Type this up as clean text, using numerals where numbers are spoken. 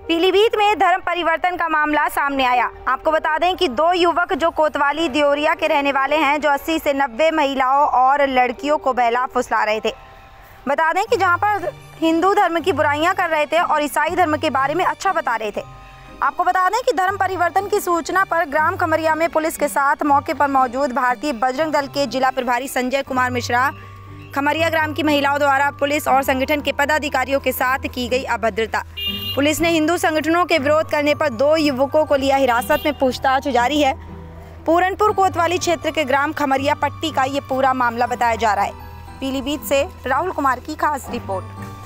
पीलीभीत में धर्म परिवर्तन का मामला सामने आया। आपको बता दें कि दो युवक जो कोतवाली दियोरिया के रहने वाले हैं, जो 80 से 90 महिलाओं और लड़कियों को बहला फुसला रहे थे। बता दें कि जहां पर हिंदू धर्म की बुराइयां कर रहे थे और ईसाई धर्म के बारे में अच्छा बता रहे थे। आपको बता दें कि धर्म परिवर्तन की सूचना पर ग्राम खमरिया में पुलिस के साथ मौके पर मौजूद भारतीय बजरंग दल के जिला प्रभारी संजय कुमार मिश्रा, खमरिया ग्राम की महिलाओं द्वारा पुलिस और संगठन के पदाधिकारियों के साथ की गई अभद्रता। पुलिस ने हिंदू संगठनों के विरोध करने पर दो युवकों को लिया हिरासत में। पूछताछ जारी है। पूरनपुर कोतवाली क्षेत्र के ग्राम खमरिया पट्टी का ये पूरा मामला बताया जा रहा है। पीलीभीत से राहुल कुमार की खास रिपोर्ट।